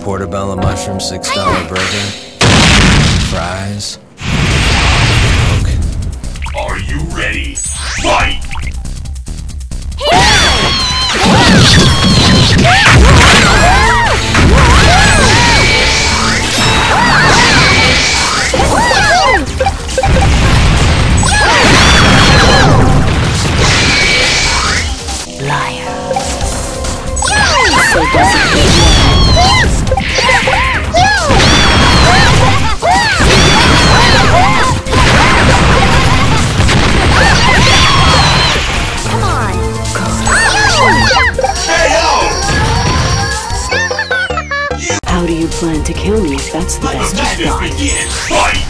portobello mushroom, $6 burger, fries, Coke. Are you ready? Fight! Liar. So does it hate Come on. How do you plan to kill me if that's the best you've got? Fight!